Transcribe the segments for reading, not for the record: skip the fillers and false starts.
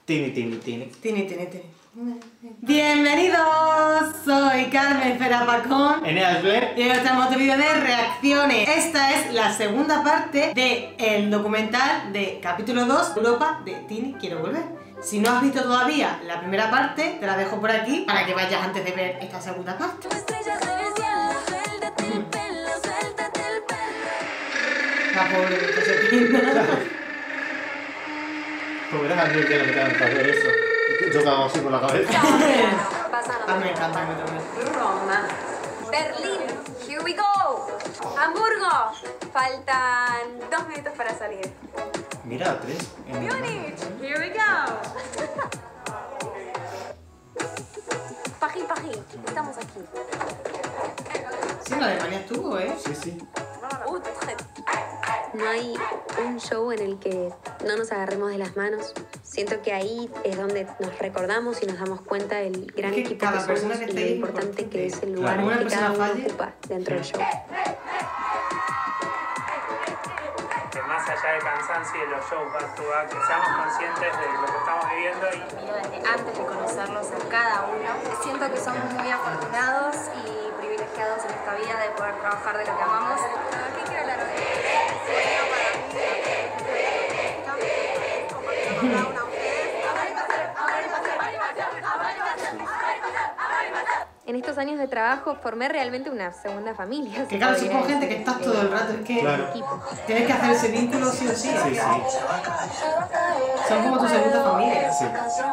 Tini, tini, tini. Tini, tini, tini. Bienvenidos, soy Carmen Ferapacón. Eneas Blair. Y hoy estamos en otro vídeo de reacciones. Esta es la segunda parte del documental de capítulo 2, Europa, de Tini Quiero Volver. Si no has visto todavía la primera parte, te la dejo por aquí para que vayas antes de ver esta segunda parte. La pobre que se pinta. Pobre Andrés que le metieron que hacer eso. Yo estaba así con la cabeza. A mí me encanta, me encanta. Roma. Berlín. Here we go. Hamburgo. Faltan 2 minutos para salir. Mira, 3. Múnich. Here we go. Paris, Paris. Estamos aquí. Sí, en Alemania estuvo, ¿eh? Sí, sí. Utrecht. No hay un show en el que no nos agarremos de las manos. Siento que ahí es donde nos recordamos y nos damos cuenta del gran Es que equipo cada que persona somos que y esté lo ahí importante importante. que es el lugar Claro. que Una cada uno persona falle. ocupa dentro del show. Que más allá del cansancio y de los shows back to back, que seamos conscientes de lo que estamos viviendo y Desde antes de conocerlos a cada uno. Siento que somos muy afortunados y privilegiados en esta vida de poder trabajar de lo que amamos. Aquí quiero hablar de sueño para mí. En estos años de trabajo formé realmente una segunda familia. Que claro, son con gente que estás todo el rato. Es que Claro. tienes que hacer ese vínculo sí o sí. Sí, sí. Son como tu segunda familia. Sí.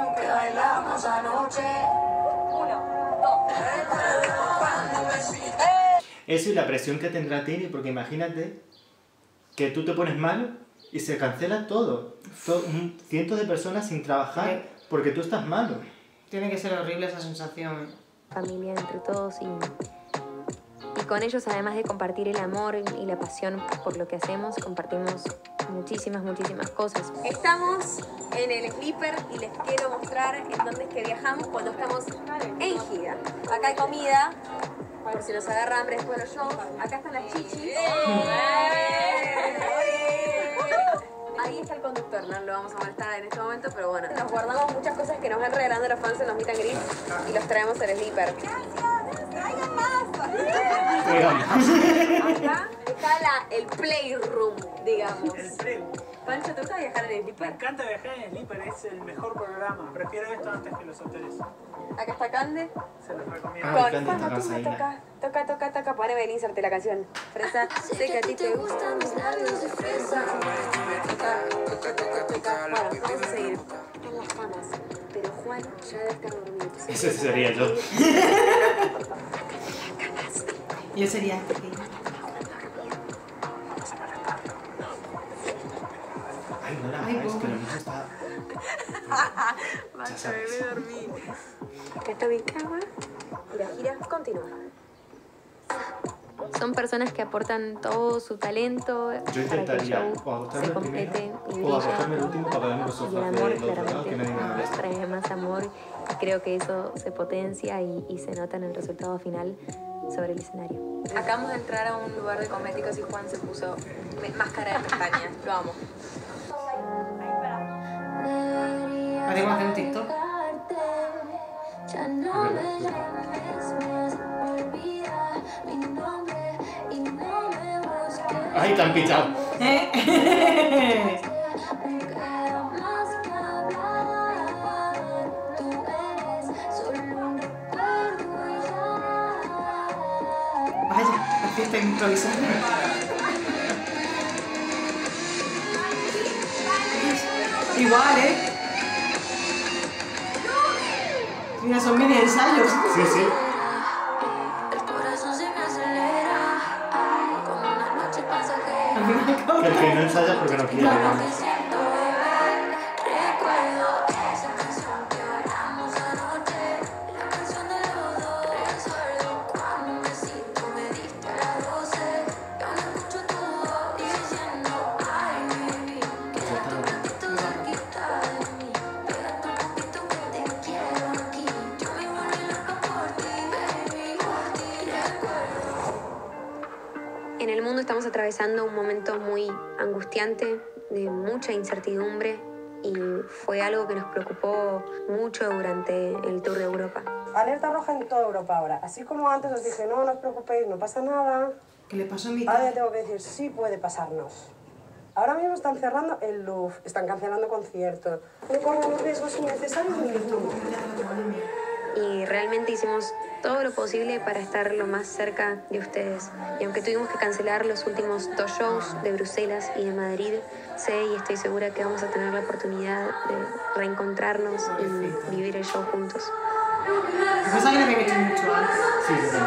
Eso y la presión que tendrá Tini, porque imagínate que tú te pones mal y se cancela todo. Cientos de personas sin trabajar porque tú estás malo. Tiene que ser horrible esa sensación. Familia entre todos y con ellos, además de compartir el amor y la pasión por lo que hacemos, compartimos muchísimas cosas. Estamos en el Sleeper y les quiero mostrar en dónde es que viajamos cuando estamos en gira. Acá hay comida, por si nos agarra hambre después de los shows. Acá están las chichis. Ahí está el conductor, no lo vamos a molestar en este momento, pero bueno. Nos guardamos muchas cosas que nos van regalando los fans en los meet and greet y los traemos al Sleeper. ¡Traigan más! Acá está el playroom, digamos. el tren. Pancho, ¿te gusta viajar en el Me Sleeper? encanta viajar en el Sleeper, es el mejor programa. Prefiero esto antes que los hoteles. Acá está Cande. Se los recomiendo. Ah, Con Cande está cuando tú me cansadita. toca, poneme el insert de la canción. Fresa, sé que a ti te gustan mis labios de fresa. Bueno, vamos a seguir. En las camas. Pero Juan ya debe estar dormido. Ese sería yo. Yo sería Ay, no la Ay, hagas, que pobre. la noche está... Basta, bebé, dormí. Acá está mi cama. Y la gira continúa. Son personas que aportan todo su talento Yo para que el intentaría show o acostarme se el complete primero y o brille. acostarme el último para quedarme en los Y el sofás amor del otro lado, claramente que nadie me nos moleste. trae más amor y creo que eso se potencia y se nota en el resultado final sobre el escenario. Acabamos de entrar a un lugar de cosméticos y Juan se puso máscara de pestañas. Lo amo. Podemos hacer un TikTok. Ay, te han pichado. Vaya, la fiesta improvisada. Igual, ¿eh? Mira, son mini ensayos. Sí, sí. Que el que no ensaya porque no quiere, vamos. En el mundo estamos atravesando un momento muy angustiante, de mucha incertidumbre y fue algo que nos preocupó mucho durante el tour de Europa. Alerta roja en toda Europa ahora. Así como antes os dije, no os preocupéis, no pasa nada. ¿Qué le pasó a mi Ahora ya tengo que decir, sí puede pasarnos. Ahora mismo están cerrando el Louvre, están cancelando conciertos. No corren los riesgos innecesarios ni que tomo. Y realmente hicimos todo lo posible para estar lo más cerca de ustedes. Y aunque tuvimos que cancelar los últimos 2 shows de Bruselas y de Madrid, sé y estoy segura que vamos a tener la oportunidad de reencontrarnos y vivir el show juntos. Cosa que le había hecho mucho antes. Sí, sí,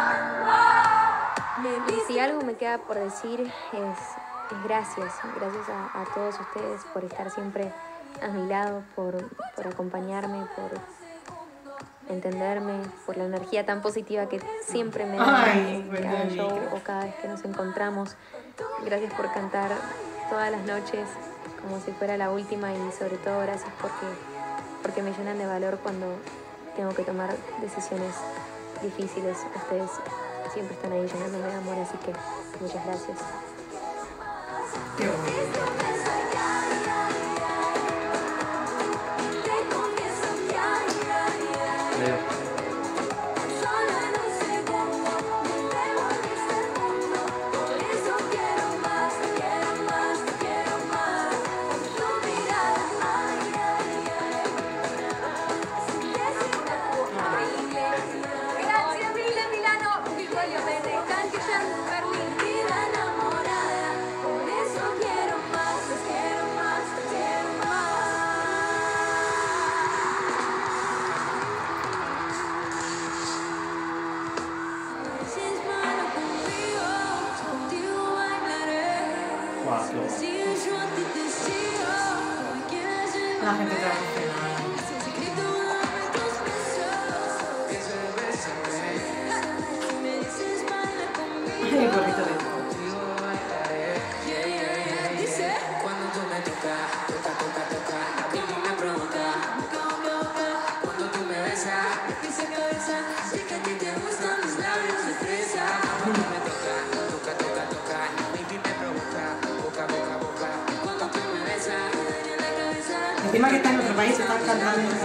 sí. Y si algo me queda por decir es gracias. Gracias a todos ustedes por estar siempre a mi lado, por acompañarme, por entenderme, por la energía tan positiva que siempre me da en cada show o cada vez que nos encontramos. Gracias por cantar todas las noches como si fuera la última y sobre todo gracias porque me llenan de valor cuando tengo que tomar decisiones difíciles. Ustedes siempre están ahí llenándome de amor, así que muchas gracias. Qué bonito. Grazie mille Milano, vi voglio bene, Dankeschön Berlin. Vida enamorada, por eso quiero más, quiero más, quiero más. Si es malo conmigo, contigo bailaré. Guau, qué guay. Si yo a ti te sigo, me quieres llevar. La gente trabaja. El gorrito de Cuando tú me tocas, a mí me provoca. Cuando tú me besas, me pisa cabeza. Sé que a ti te gustan los labios de fresa. Cuando me toca, baby me provoca. Boca. Cuando tú me besas, me daña la cabeza. encima que está en otro país, están cantando en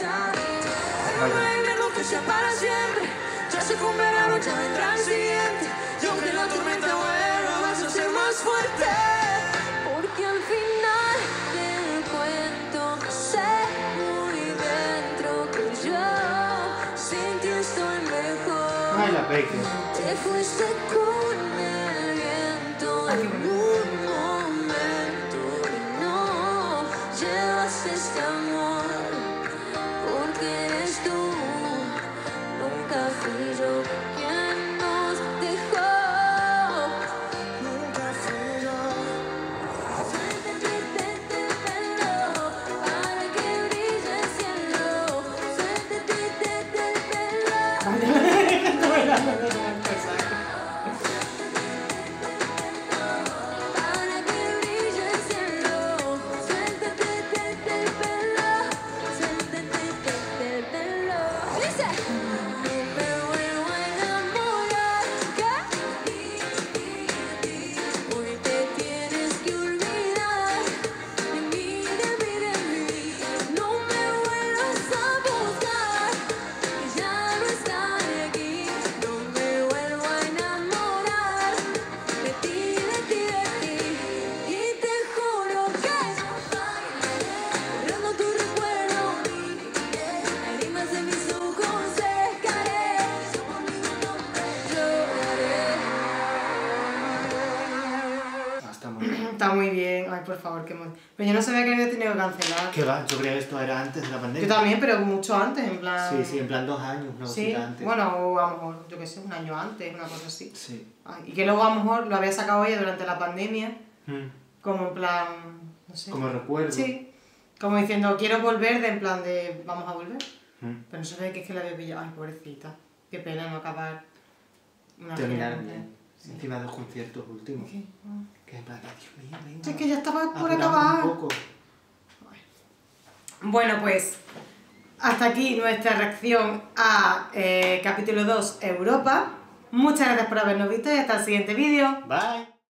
Lo que sea para siempre. Ya se fue un verano, ya vendrá el siguiente. Y aunque la tormenta vuelva, vas a ser más fuerte. Porque al final del cuento sé muy dentro que yo sin ti estoy mejor. Ay, la Peque. Te fuiste con el viento en un momento y no llevas este amor. Porque eres tú, nunca fui yo quien nos dejó. Nunca fui yo. Suéltate el pelo para que brille el cielo. Suéltate el pelo para que brille el cielo. Suéltate el pelo. Suéltate el pelo. Dice. No me vuelvo a enamorar. Hoy te tienes que olvidar de mí. No me vuelvas a buscar, que ya no estaré aquí. No me vuelvo a enamorar de ti. Y te juro que borrando tu recuerdo, lágrimas de mis ojos secaré. Ah, está muy bien. Está muy bien. Ay, por favor, qué mal. Pero yo no sabía que había tenido que cancelar. ¿Qué va? Yo creía que esto era antes de la pandemia. Yo también, pero mucho antes, en plan... Sí, en plan 2 años, una Sí, cosita antes. bueno, o a lo mejor, yo qué sé, un año antes, una cosa así. Sí. Ay, y que luego a lo mejor lo había sacado ella durante la pandemia, Mm. como en plan, no sé. Como recuerdo. Sí, como diciendo, quiero volver, de en plan de, vamos a volver. Mm. Pero no sabía que es que la había pillado. Ay, pobrecita. Qué pena no acabar una Terminar gira. bien. Encima de los conciertos últimos. ¿Qué? Ah. Que en plan, Dios mío, venga. Si es que ya estaba por Apuramos acabar. un poco. Bueno, pues hasta aquí nuestra reacción a capítulo 2 Europa. Muchas gracias por habernos visto y hasta el siguiente vídeo. Bye.